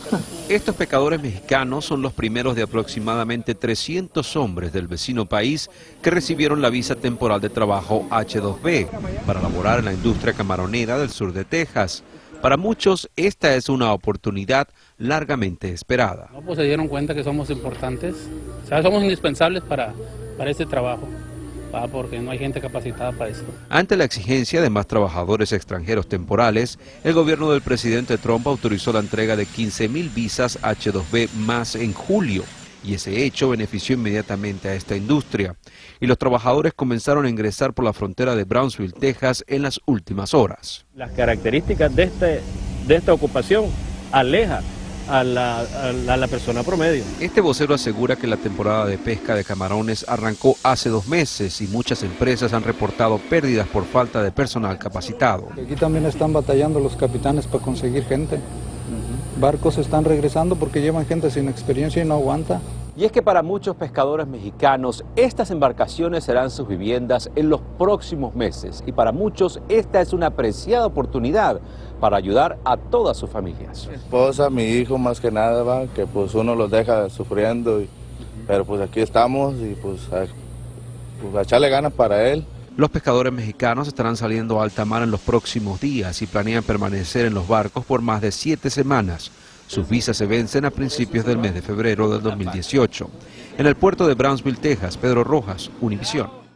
Estos pescadores mexicanos son los primeros de aproximadamente 300 hombres del vecino país que recibieron la visa temporal de trabajo H-2B para laborar en la industria camaronera del sur de Texas. Para muchos, esta es una oportunidad largamente esperada. No, pues se dieron cuenta que somos importantes, o sea, somos indispensables para este trabajo. Porque no hay gente capacitada para eso. Ante la exigencia de más trabajadores extranjeros temporales, el gobierno del presidente Trump autorizó la entrega de 15,000 visas H-2B más en julio, y ese hecho benefició inmediatamente a esta industria. Y los trabajadores comenzaron a ingresar por la frontera de Brownsville, Texas, en las últimas horas. Las características de esta ocupación aleja a la persona promedio. Este vocero asegura que la temporada de pesca de camarones arrancó hace 2 meses y muchas empresas han reportado pérdidas por falta de personal capacitado. Aquí también están batallando los capitanes para conseguir gente. Barcos están regresando porque llevan gente sin experiencia y no aguanta. Y es que para muchos pescadores mexicanos, estas embarcaciones serán sus viviendas en los próximos meses. Y para muchos, esta es una apreciada oportunidad para ayudar a todas sus familias. Mi esposa, mi hijo, más que nada, va, que pues uno los deja sufriendo, pero pues aquí estamos y pues a echarle ganas para él. Los pescadores mexicanos estarán saliendo a alta mar en los próximos días y planean permanecer en los barcos por más de 7 semanas. Sus visas se vencen a principios del mes de febrero del 2018. En el puerto de Brownsville, Texas, Pedro Rojas, Univisión.